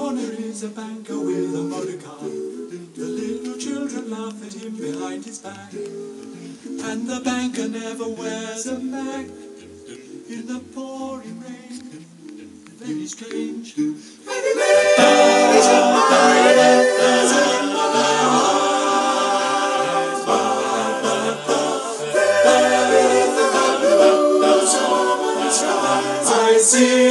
corner is a banker with a motor car. The little children laugh at him behind his back. And the banker never wears a Mac in the pouring rain. Very strange. I see